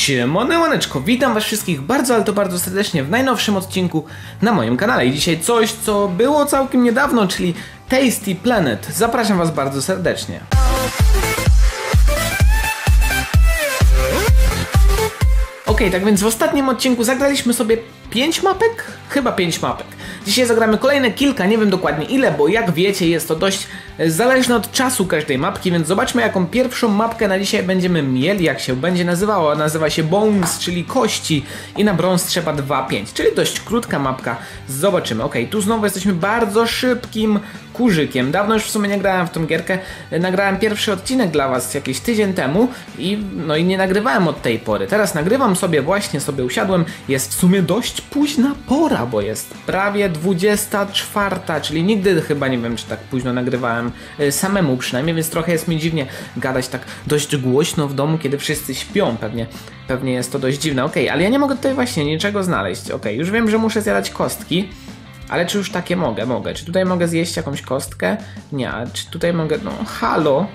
Siemaneczko, witam was wszystkich bardzo, ale to bardzo serdecznie w najnowszym odcinku na moim kanale. I dzisiaj coś, co było całkiem niedawno, czyli Tasty Planet. Zapraszam was bardzo serdecznie. Okej, tak więc w ostatnim odcinku zagraliśmy sobie 5 mapek? Chyba 5 mapek. Dzisiaj zagramy kolejne kilka, nie wiem dokładnie ile, bo jak wiecie jest to dość zależne od czasu każdej mapki, więc zobaczmy jaką pierwszą mapkę na dzisiaj będziemy mieli, jak się będzie nazywała. Nazywa się Bones, czyli kości i na brąz trzeba 2,5, czyli dość krótka mapka. Zobaczymy. Okej, tu znowu jesteśmy bardzo szybkim kurzykiem. Dawno już w sumie nie grałem w tą gierkę. Nagrałem pierwszy odcinek dla was jakiś tydzień temu i nie nagrywałem od tej pory. Teraz nagrywam sobie, właśnie sobie usiadłem. Jest w sumie dość późna pora, bo jest prawie 24, czyli nigdy chyba nie wiem, czy tak późno nagrywałem samemu przynajmniej, więc trochę jest mi dziwnie gadać tak dość głośno w domu, kiedy wszyscy śpią. Pewnie jest to dość dziwne. Okej, ale ja nie mogę tutaj właśnie niczego znaleźć. Okej, już wiem, że muszę zjadać kostki. Ale czy już takie mogę? Mogę. Czy tutaj mogę zjeść jakąś kostkę? Nie. Czy tutaj mogę... No, halo?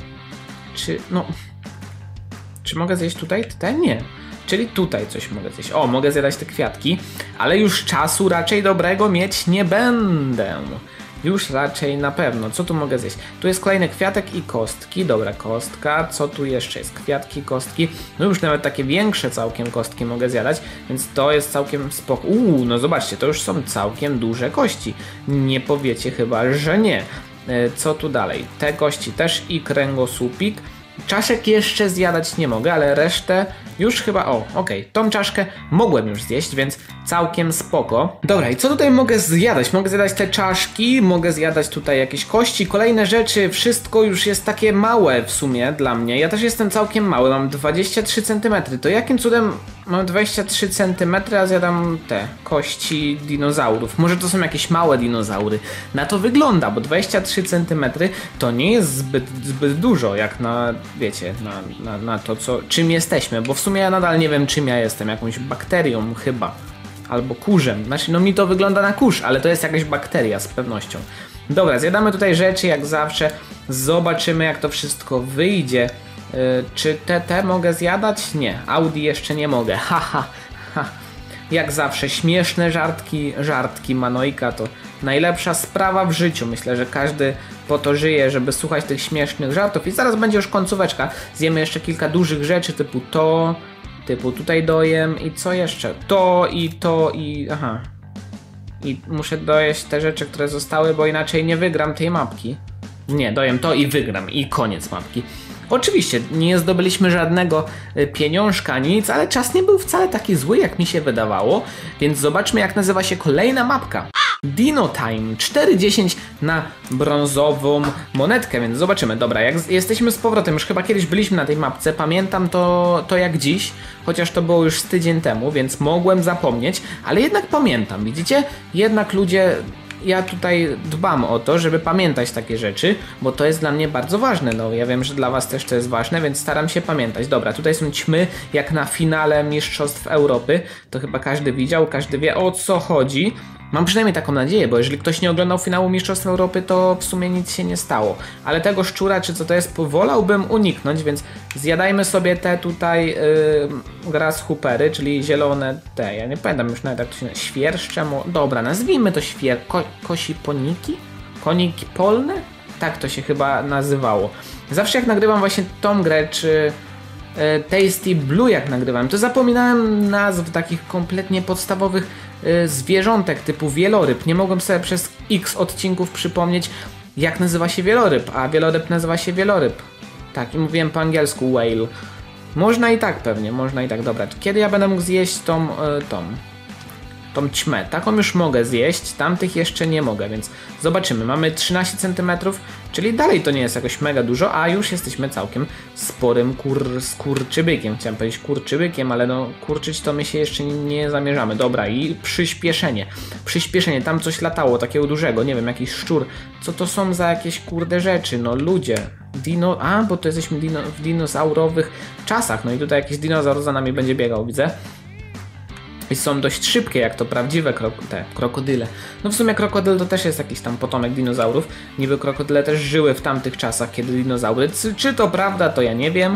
Czy mogę zjeść tutaj? Tutaj nie. Czyli tutaj coś mogę zjeść. O, mogę zjadać te kwiatki. Ale już czasu raczej dobrego mieć nie będę. Już raczej na pewno. Co tu mogę zjeść? Tu jest kolejny kwiatek i kostki. Dobra, kostka. Co tu jeszcze jest? Kwiatki, kostki. No już nawet takie większe całkiem kostki mogę zjadać, więc to jest całkiem spoko. No zobaczcie, to już są całkiem duże kości. Nie powiecie chyba, że nie. Co tu dalej? Te kości też i kręgosłupik. Czaszek jeszcze zjadać nie mogę, ale resztę już chyba... okej, tą czaszkę mogłem już zjeść, więc całkiem spoko. Dobra, i co tutaj mogę zjadać? Mogę zjadać te czaszki, mogę zjadać tutaj jakieś kości, kolejne rzeczy, wszystko już jest takie małe w sumie dla mnie. Ja też jestem całkiem mały, mam 23 cm. To jakim cudem mam 23 cm, a zjadam te kości dinozaurów? Może to są jakieś małe dinozaury? Na to wygląda, bo 23 cm to nie jest zbyt dużo, jak na, wiecie, na to, czym jesteśmy. Bo w sumie ja nadal nie wiem, czym ja jestem. Jakąś bakterią chyba. Albo kurzem. Znaczy, mi to wygląda na kurz, ale to jest jakaś bakteria z pewnością. Dobra, zjadamy tutaj rzeczy jak zawsze. Zobaczymy, jak to wszystko wyjdzie. Czy te mogę zjadać? Nie. Audi jeszcze nie mogę. Ha. Jak zawsze śmieszne żartki Manojka to najlepsza sprawa w życiu. Myślę, że każdy po to żyje, żeby słuchać tych śmiesznych żartów. I zaraz będzie już końcóweczka. Zjemy jeszcze kilka dużych rzeczy typu tutaj dojem i co jeszcze? To i aha. I muszę dojeść te rzeczy, które zostały, bo inaczej nie wygram tej mapki. Nie, dojem to i wygram i koniec mapki. Oczywiście nie zdobyliśmy żadnego pieniążka, nic, ale czas nie był wcale taki zły, jak mi się wydawało, więc zobaczmy, jak nazywa się kolejna mapka. Dino Time 4,10 na brązową monetkę, więc zobaczymy. Dobra, jak jesteśmy z powrotem, już chyba kiedyś byliśmy na tej mapce, pamiętam to jak dziś, chociaż to było już z tydzień temu, więc mogłem zapomnieć, ale jednak pamiętam, widzicie? Jednak ludzie... Ja tutaj dbam o to, żeby pamiętać takie rzeczy, bo to jest dla mnie bardzo ważne. No, ja wiem, że dla was też to jest ważne, więc staram się pamiętać. Dobra, tutaj są ćmy, jak na finale Mistrzostw Europy. To chyba każdy widział, każdy wie, o co chodzi. Mam przynajmniej taką nadzieję, bo jeżeli ktoś nie oglądał finału Mistrzostw Europy, to w sumie nic się nie stało. Ale tego szczura, czy co to jest, wolałbym uniknąć, więc zjadajmy sobie te tutaj grasshoppery, czyli zielone te, ja nie pamiętam już nawet jak to się nazywa, świerszcze, dobra, nazwijmy to kosiponiki? Koniki polne? Tak to się chyba nazywało. Zawsze jak nagrywam właśnie tą grę, czy Tasty Blue jak nagrywałem, to zapominałem nazw takich kompletnie podstawowych zwierzątek typu wieloryb. Nie mogłem sobie przez x odcinków przypomnieć, jak nazywa się wieloryb, a wieloryb nazywa się wieloryb. Tak, i mówiłem po angielsku whale. Można i tak pewnie, można i tak. Dobra, kiedy ja będę mógł zjeść tą ćmę? Taką już mogę zjeść, tamtych jeszcze nie mogę, więc zobaczymy. Mamy 13 cm, czyli dalej to nie jest jakoś mega dużo, a już jesteśmy całkiem sporym skurczybykiem. Chciałem powiedzieć kurczybykiem, ale no kurczyć to my się jeszcze nie zamierzamy. Dobra, i przyspieszenie. Przyspieszenie, tam coś latało takiego dużego, nie wiem, jakiś szczur. Co to są za jakieś kurde rzeczy? No ludzie. Bo to jesteśmy w dinozaurowych czasach, no i tutaj jakiś dinozaur za nami będzie biegał, widzę. I są dość szybkie, jak to prawdziwe krokodyle. No w sumie krokodyl to też jest jakiś tam potomek dinozaurów. Niby krokodyle też żyły w tamtych czasach, kiedy dinozaury. Czy to prawda, to ja nie wiem.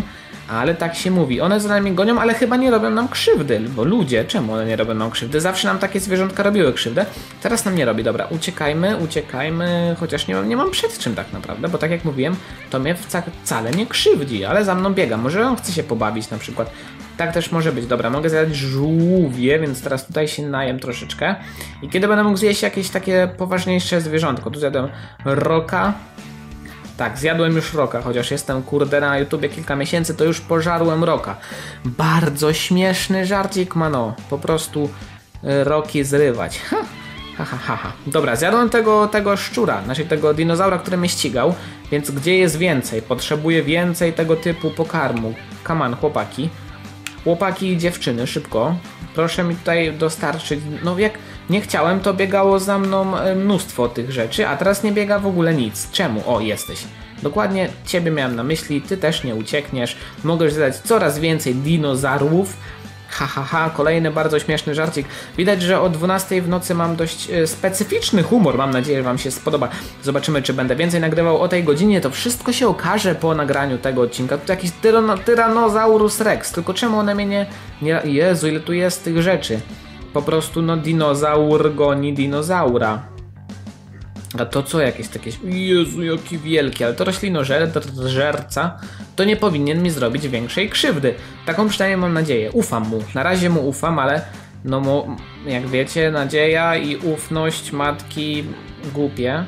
ale tak się mówi. One za nami gonią, ale chyba nie robią nam krzywdy, bo ludzie, czemu one nie robią nam krzywdy? Zawsze nam takie zwierzątka robiły krzywdę, teraz nam nie robi. Dobra, uciekajmy, chociaż nie mam przed czym tak naprawdę, bo tak jak mówiłem, to mnie wcale nie krzywdzi, ale za mną biega. Może on chce się pobawić na przykład. Tak też może być. Dobra, mogę zjadać żółwie, więc teraz tutaj się najem troszeczkę. I kiedy będę mógł zjeść jakieś takie poważniejsze zwierzątko? Tu zjadłem roka. Tak, zjadłem już roka, chociaż jestem kurde na YouTubie kilka miesięcy, to już pożarłem roka. Bardzo śmieszny żarcik, mano. Po prostu roki zrywać. Ha. Dobra, zjadłem tego szczura, znaczy tego dinozaura, który mnie ścigał, więc gdzie jest więcej? Potrzebuję więcej tego typu pokarmu. Come on, chłopaki. Chłopaki i dziewczyny, szybko. Proszę mi tutaj dostarczyć, no jak nie chciałem, to biegało za mną mnóstwo tych rzeczy, a teraz nie biega w ogóle nic. Czemu? O, jesteś. Dokładnie ciebie miałem na myśli, ty też nie uciekniesz. Mogę zadać coraz więcej dinozaurów. Kolejny bardzo śmieszny żarcik. Widać, że o 12 w nocy mam dość specyficzny humor. Mam nadzieję, że wam się spodoba. Zobaczymy, czy będę więcej nagrywał o tej godzinie. To wszystko się okaże po nagraniu tego odcinka. Tu jakiś Tyrannosaurus Rex. Tylko czemu one mnie nie... Jezu, ile tu jest tych rzeczy. Po prostu no dinozaur goni dinozaura. A to co jakieś takie... Jezu, jaki wielki, ale to roślinożerca to nie powinien mi zrobić większej krzywdy. Taką przynajmniej mam nadzieję. Ufam mu. Na razie mu ufam, ale no jak wiecie, nadzieja i ufność matki głupie.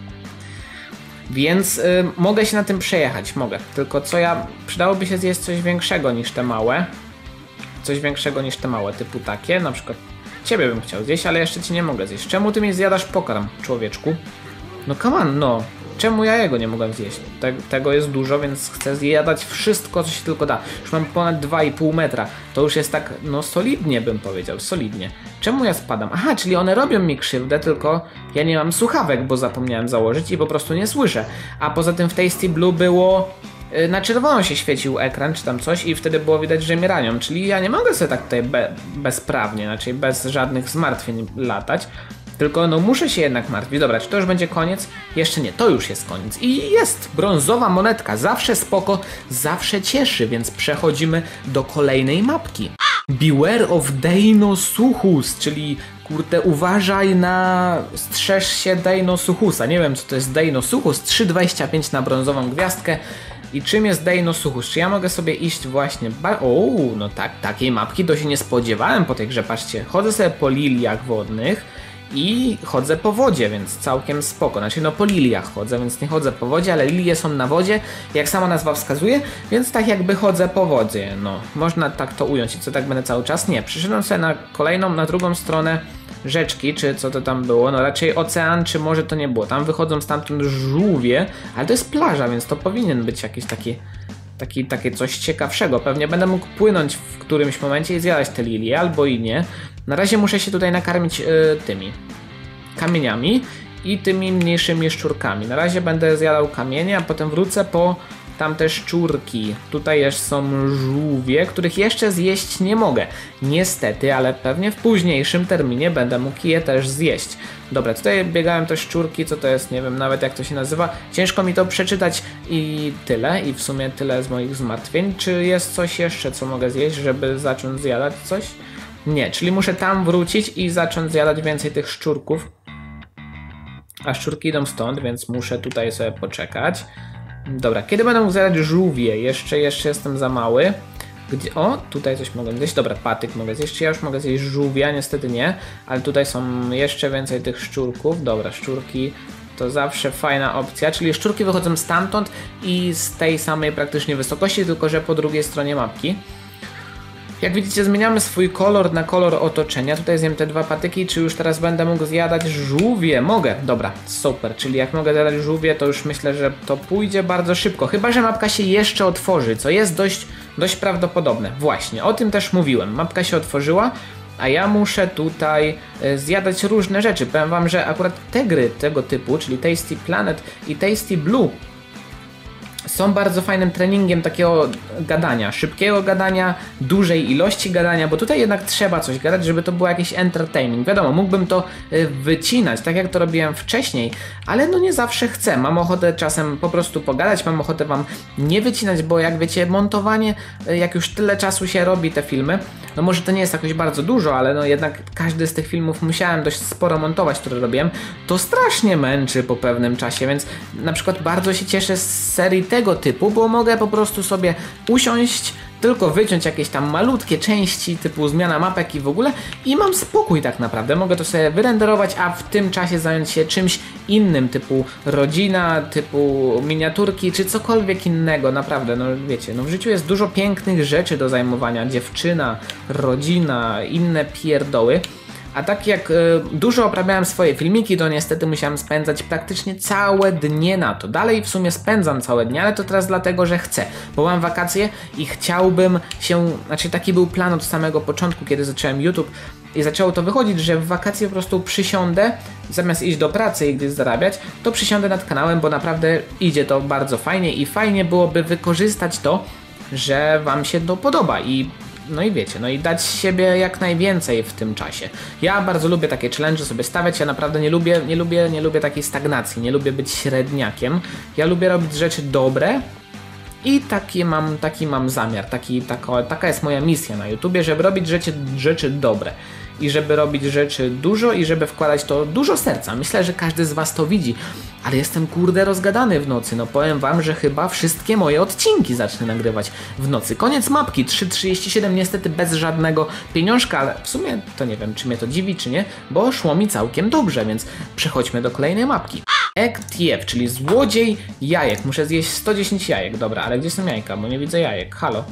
Więc mogę się na tym przejechać, mogę. Tylko co przydałoby się zjeść coś większego niż te małe. Coś większego niż te małe, typu takie, na przykład ciebie bym chciał zjeść, ale jeszcze ci nie mogę zjeść. Czemu ty mi zjadasz pokarm, człowieczku? No come on, no. Czemu ja jego nie mogłem zjeść? Tego jest dużo, więc chcę zjadać wszystko, co się tylko da. Już mam ponad 2,5 metra. To już jest tak, no solidnie bym powiedział, solidnie. Czemu ja spadam? Aha, czyli one robią mi krzywdę, tylko ja nie mam słuchawek, bo zapomniałem założyć i po prostu nie słyszę. A poza tym w Tasty Blue było... Na czerwono się świecił ekran, czy tam coś i wtedy było widać, że mnie ranią. Czyli ja nie mogę sobie tak tutaj bezprawnie, znaczy bez żadnych zmartwień latać. Tylko no muszę się jednak martwić. Dobra, czy to już będzie koniec? Jeszcze nie, to już jest koniec. I jest brązowa monetka. Zawsze spoko, zawsze cieszy, więc przechodzimy do kolejnej mapki. Beware of Deinosuchus, czyli kurde uważaj na... strzeż się Deinosuchusa. Nie wiem co to jest Deinosuchus. 3,25 na brązową gwiazdkę. I czym jest Deinosuchus? Czy ja mogę sobie iść właśnie... no tak, takiej mapki to się nie spodziewałem po tej grze. Patrzcie, chodzę sobie po liliach wodnych i chodzę po wodzie, więc całkiem spoko. Znaczy no po liliach chodzę, więc nie chodzę po wodzie, ale lilie są na wodzie, jak sama nazwa wskazuje, więc tak jakby chodzę po wodzie. No, można tak to ująć i co tak będę cały czas? Nie, przyszedłem sobie na kolejną, na drugą stronę rzeczki, czy co to tam było, no raczej ocean, czy może to nie było. Tam wychodzą stamtąd żółwie, ale to jest plaża, więc to powinien być jakiś takie coś ciekawszego. Pewnie będę mógł płynąć w którymś momencie i zjadać te lilie, albo i nie. Na razie muszę się tutaj nakarmić tymi kamieniami i tymi mniejszymi szczurkami. Na razie będę zjadał kamienie, a potem wrócę po tamte szczurki. Tutaj już są żółwie, których jeszcze zjeść nie mogę. Niestety, ale pewnie w późniejszym terminie będę mógł je też zjeść. Dobra, tutaj biegają te szczurki, co to jest, nie wiem nawet jak to się nazywa. Ciężko mi to przeczytać i tyle. I w sumie tyle z moich zmartwień. Czy jest coś jeszcze, co mogę zjeść, żeby zacząć zjadać coś? Nie, czyli muszę tam wrócić i zacząć zjadać więcej tych szczurków. A szczurki idą stąd, więc muszę tutaj sobie poczekać. Dobra, kiedy będę mógł zjadać żółwie? Jeszcze jestem za mały. Gdzie? O, tutaj coś mogę zjeść. Dobra, patyk mogę zjeść. Ja już mogę zjeść żółwia, niestety nie. Ale tutaj są jeszcze więcej tych szczurków. Dobra, szczurki to zawsze fajna opcja. Czyli szczurki wychodzą stamtąd i z tej samej praktycznie wysokości, tylko że po drugiej stronie mapki. Jak widzicie, zmieniamy swój kolor na kolor otoczenia. Tutaj zjem te dwa patyki. Czy już teraz będę mógł zjadać żółwie? Mogę. Dobra, super. Czyli jak mogę zjadać żółwie, to już myślę, że to pójdzie bardzo szybko. Chyba że mapka się jeszcze otworzy, co jest dość prawdopodobne. Właśnie, o tym też mówiłem. Mapka się otworzyła, a ja muszę tutaj zjadać różne rzeczy. Powiem wam, że akurat te gry tego typu, czyli Tasty Planet i Tasty Blue, są bardzo fajnym treningiem takiego gadania, szybkiego gadania, dużej ilości gadania, bo tutaj jednak trzeba coś gadać, żeby to było jakiś entertaining. Wiadomo, mógłbym to wycinać, tak jak to robiłem wcześniej, ale no nie zawsze chcę. Mam ochotę czasem po prostu pogadać, mam ochotę wam nie wycinać, bo jak wiecie, montowanie, jak już tyle czasu się robi te filmy, no może to nie jest jakoś bardzo dużo, ale no jednak każdy z tych filmów musiałem dość sporo montować, które robiłem, to strasznie męczy po pewnym czasie, więc na przykład bardzo się cieszę z serii tego typu, bo mogę po prostu sobie usiąść, tylko wyciąć jakieś tam malutkie części typu zmiana mapek i w ogóle i mam spokój tak naprawdę, mogę to sobie wyrenderować, a w tym czasie zająć się czymś innym typu rodzina, typu miniaturki czy cokolwiek innego, naprawdę, no wiecie, no w życiu jest dużo pięknych rzeczy do zajmowania, dziewczyna, rodzina, inne pierdoły. A tak jak dużo oprawiałem swoje filmiki, to niestety musiałem spędzać praktycznie całe dnie na to. Dalej w sumie spędzam całe dnie, ale to teraz dlatego, że chcę. Bo mam wakacje i chciałbym się... Znaczy taki był plan od samego początku, kiedy zacząłem YouTube i zaczęło to wychodzić, że w wakacje po prostu przysiądę, zamiast iść do pracy i gdzieś zarabiać, to przysiądę nad kanałem, bo naprawdę idzie to bardzo fajnie i fajnie byłoby wykorzystać to, że wam się to podoba i no i wiecie, no i dać siebie jak najwięcej w tym czasie. Ja bardzo lubię takie challenge sobie stawiać, ja naprawdę nie lubię takiej stagnacji, nie lubię być średniakiem. Ja lubię robić rzeczy dobre i taki mam zamiar, taka jest moja misja na YouTubie, żeby robić rzeczy dobre. I żeby robić rzeczy dużo i żeby wkładać to dużo serca. Myślę, że każdy z was to widzi. Ale jestem kurde rozgadany w nocy. No powiem wam, że chyba wszystkie moje odcinki zacznę nagrywać w nocy. Koniec mapki 3.37 niestety bez żadnego pieniążka, ale w sumie to nie wiem, czy mnie to dziwi, czy nie, bo szło mi całkiem dobrze, więc przechodźmy do kolejnej mapki. EKTF, czyli złodziej jajek. Muszę zjeść 110 jajek. Dobra, ale gdzie są jajka? Bo nie widzę jajek. Halo?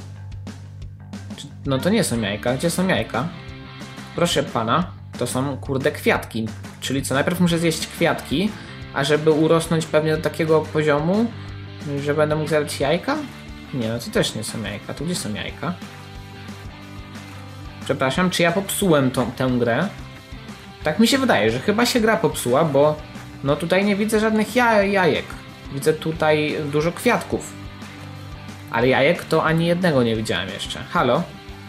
No to nie są jajka. Gdzie są jajka? Proszę pana, to są kurde kwiatki. Czyli co, najpierw muszę zjeść kwiatki, a żeby urosnąć pewnie do takiego poziomu, że będę mógł zjadać jajka? Nie, no to też nie są jajka. Tu gdzie są jajka? Przepraszam, czy ja popsułem tę grę? Tak mi się wydaje, że chyba się gra popsuła, bo no tutaj nie widzę żadnych jajek. Widzę tutaj dużo kwiatków. Ale jajek to ani jednego nie widziałem jeszcze. Halo?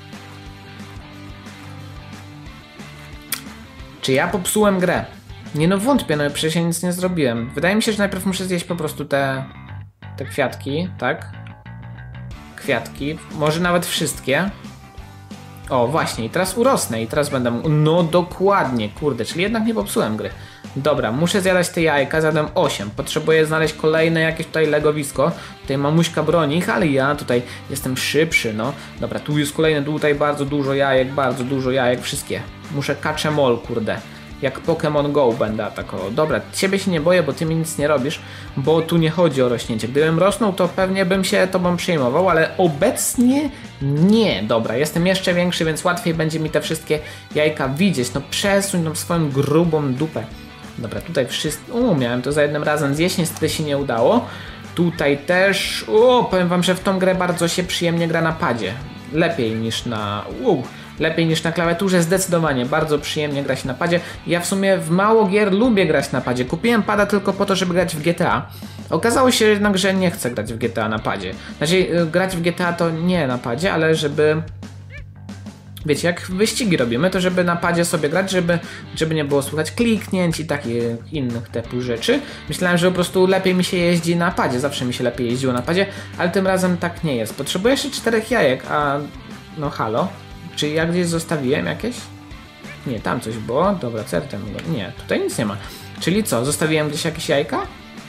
Czy ja popsułem grę? Nie no wątpię, no przecież ja nic nie zrobiłem. Wydaje mi się, że najpierw muszę zjeść po prostu te kwiatki, tak? Kwiatki, może nawet wszystkie. O właśnie, i teraz urosnę i teraz będę mógł... No dokładnie, kurde, czyli jednak nie popsułem gry. Dobra, muszę zjadać te jajka, zjadłem 8. Potrzebuję znaleźć kolejne jakieś tutaj legowisko. Tutaj mamuśka broni ich, ale ja tutaj jestem szybszy, no. Dobra, tu jest kolejne, tutaj bardzo dużo jajek, wszystkie. Muszę catch em all, kurde. Jak Pokémon Go będę atakował. Dobra, ciebie się nie boję, bo ty mi nic nie robisz, bo tu nie chodzi o rośnięcie. Gdybym rosnął, to pewnie bym się tobą przejmował, ale obecnie nie. Dobra, jestem jeszcze większy, więc łatwiej będzie mi te wszystkie jajka widzieć. No przesuń tą swoją grubą dupę. Dobra, tutaj wszystko... miałem to za jednym razem zjeść, niestety się nie udało. Tutaj też... powiem wam, że w tą grę bardzo się przyjemnie gra na padzie. Lepiej niż na klawiaturze, zdecydowanie. Bardzo przyjemnie gra się na padzie. Ja w sumie w mało gier lubię grać na padzie. Kupiłem pada tylko po to, żeby grać w GTA. Okazało się jednak, że nie chcę grać w GTA na padzie. Znaczy, grać w GTA to nie na padzie, ale żeby... Wiecie, jak wyścigi robimy, to żeby na padzie sobie grać, żeby nie było słychać kliknięć i takich innych typu rzeczy. Myślałem, że po prostu lepiej mi się jeździ na padzie, zawsze mi się lepiej jeździło na padzie, ale tym razem tak nie jest. Potrzebuję jeszcze 4 jajek, a... no halo? Czy ja gdzieś zostawiłem jakieś? Nie, tam coś było. Dobra, certem. Nie, tutaj nic nie ma. Czyli co, zostawiłem gdzieś jakieś jajka?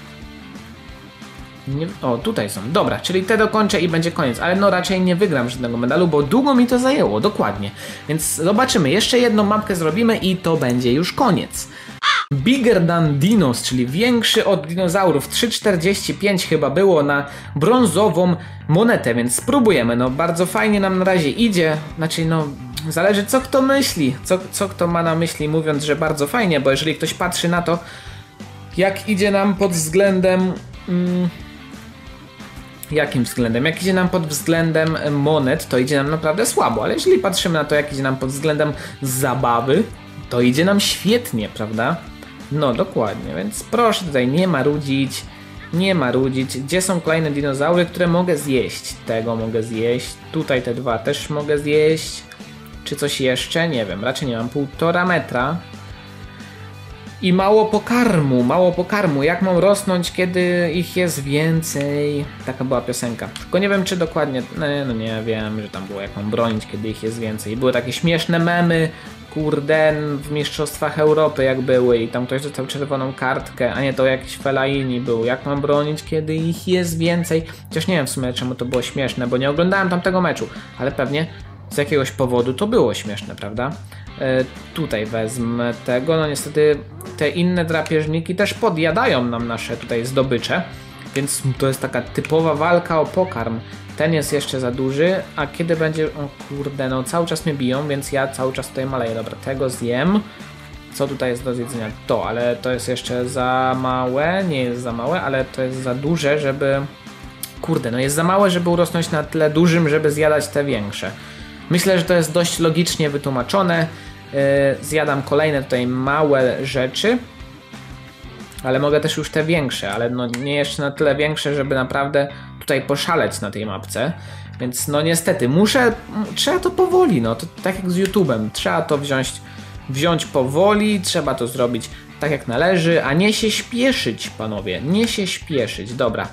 Nie, o, tutaj są. Dobra, czyli te dokończę i będzie koniec. Ale no raczej nie wygram żadnego medalu, bo długo mi to zajęło, dokładnie. Więc zobaczymy. Jeszcze jedną mapkę zrobimy i to będzie już koniec. Bigger than Dinos, czyli większy od dinozaurów. 3,45 chyba było na brązową monetę, więc spróbujemy. No bardzo fajnie nam na razie idzie. Znaczy no, zależy co kto myśli. Co kto ma na myśli mówiąc, że bardzo fajnie, bo jeżeli ktoś patrzy na to, jak idzie nam pod względem... Jakim względem? Jak idzie nam pod względem monet, to idzie nam naprawdę słabo, ale jeżeli patrzymy na to, jak idzie nam pod względem zabawy, to idzie nam świetnie, prawda? No dokładnie, więc proszę tutaj nie marudzić nie marudzić. Gdzie są kolejne dinozaury, które mogę zjeść? Tego mogę zjeść, tutaj te dwa też mogę zjeść. Czy coś jeszcze? Nie wiem, raczej nie mam. 1,5 metra. I mało pokarmu. Jak mam rosnąć, kiedy ich jest więcej? Taka była piosenka. Tylko nie wiem, czy dokładnie... No nie wiem, że tam było, jak mam bronić, kiedy ich jest więcej. Były takie śmieszne memy, kurde, w Mistrzostwach Europy jak były i tam ktoś dostał czerwoną kartkę, a nie, to jakiś Fellaini był. Jak mam bronić, kiedy ich jest więcej? Chociaż nie wiem w sumie, czemu to było śmieszne, bo nie oglądałem tamtego meczu, ale pewnie z jakiegoś powodu to było śmieszne, prawda? Tutaj wezmę tego, no niestety te inne drapieżniki też podjadają nam nasze tutaj zdobycze, więc to jest taka typowa walka o pokarm. Ten jest jeszcze za duży, a kiedy będzie... O kurde, no cały czas mnie biją, więc ja cały czas tutaj maleję. Dobra, tego zjem. Co tutaj jest do zjedzenia? To, ale to jest jeszcze za małe, nie jest za małe, ale to jest za duże, żeby... Kurde, no jest za małe, żeby urosnąć na tyle dużym, żeby zjadać te większe. Myślę, że to jest dość logicznie wytłumaczone. Zjadam kolejne tutaj małe rzeczy, ale mogę też już te większe, ale no nie jeszcze na tyle większe, żeby naprawdę tutaj poszaleć na tej mapce. Więc no niestety trzeba to powoli, no to tak jak z YouTube'em, trzeba to wziąć powoli, trzeba to zrobić tak jak należy, a nie się śpieszyć, panowie, nie się śpieszyć. Dobra,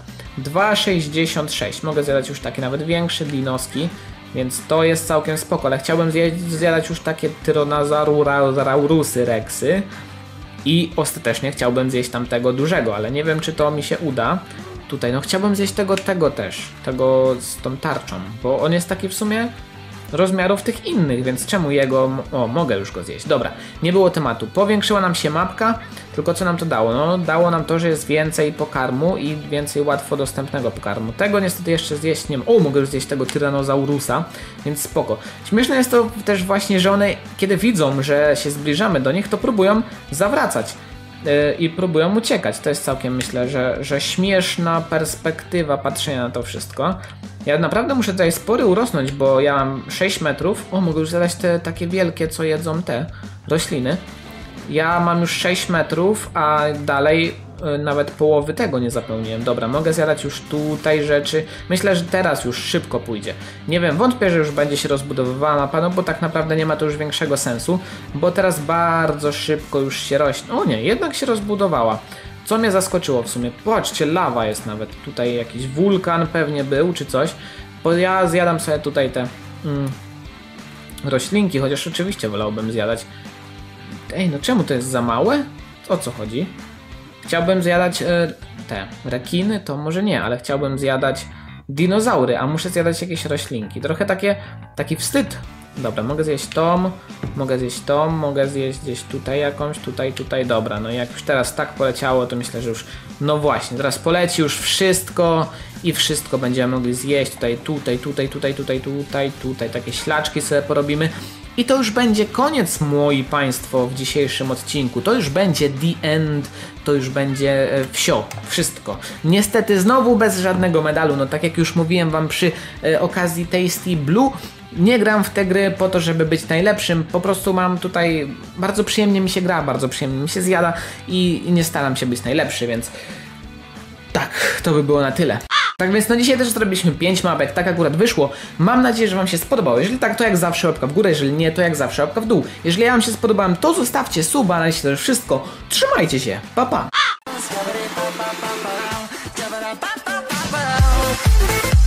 2,66, mogę zjadać już takie nawet większe dinoski. Więc to jest całkiem spoko, ale chciałbym zjadać już takie Tyrannosaurusy Rexy. I ostatecznie chciałbym zjeść tamtego dużego, ale nie wiem, czy to mi się uda. Tutaj, no chciałbym zjeść tego też, tego z tą tarczą, bo on jest taki w sumie rozmiarów tych innych, więc czemu jego... O, mogę już go zjeść. Dobra, nie było tematu. Powiększyła nam się mapka, tylko co nam to dało? No, dało nam to, że jest więcej pokarmu i więcej łatwo dostępnego pokarmu. Tego niestety jeszcze zjeść nie... O, mogę już zjeść tego Tyrannosaurusa, więc spoko. Śmieszne jest to też właśnie, że one, kiedy widzą, że się zbliżamy do nich, to próbują zawracać. I próbują uciekać. To jest całkiem, myślę, że śmieszna perspektywa patrzenia na to wszystko. Ja naprawdę muszę tutaj spory urosnąć, bo ja mam 6 metrów. O, mogę już zadać te takie wielkie, co jedzą te rośliny. Ja mam już 6 metrów, a dalej nawet połowy tego nie zapełniłem. Dobra, mogę zjadać już tutaj rzeczy. Myślę, że teraz już szybko pójdzie. Nie wiem, wątpię, że już będzie się rozbudowywała mapa, no bo tak naprawdę nie ma to już większego sensu, bo teraz bardzo szybko już się rośnie. O nie, jednak się rozbudowała. Co mnie zaskoczyło w sumie? Patrzcie, lawa jest nawet. Tutaj jakiś wulkan pewnie był, czy coś. Bo ja zjadam sobie tutaj te roślinki, chociaż oczywiście wolałbym zjadać. Ej, no czemu to jest za małe? O co chodzi? Chciałbym zjadać te rekiny, to może nie, ale chciałbym zjadać dinozaury, a muszę zjadać jakieś roślinki. Trochę taki wstyd. Dobra, mogę zjeść tą, mogę zjeść gdzieś tutaj jakąś, tutaj, dobra. No jak już teraz tak poleciało, to myślę, że już, no właśnie, teraz poleci już wszystko i wszystko będziemy mogli zjeść. Tutaj, takie ślaczki sobie porobimy. I to już będzie koniec, moi państwo, w dzisiejszym odcinku. To już będzie the end, to już będzie wsio, wszystko. Niestety znowu bez żadnego medalu, no tak jak już mówiłem wam przy okazji Tasty Blue, nie gram w te gry po to, żeby być najlepszym, po prostu mam tutaj, bardzo przyjemnie mi się gra, bardzo przyjemnie mi się zjada i nie staram się być najlepszy, więc tak, to by było na tyle. Tak więc no dzisiaj też zrobiliśmy 5 mapek, tak akurat wyszło. Mam nadzieję, że wam się spodobało. Jeżeli tak, to jak zawsze łapka w górę, jeżeli nie, to jak zawsze łapka w dół. Jeżeli ja wam się spodobałem, to zostawcie suba, na dzisiaj to już wszystko. Trzymajcie się, pa pa!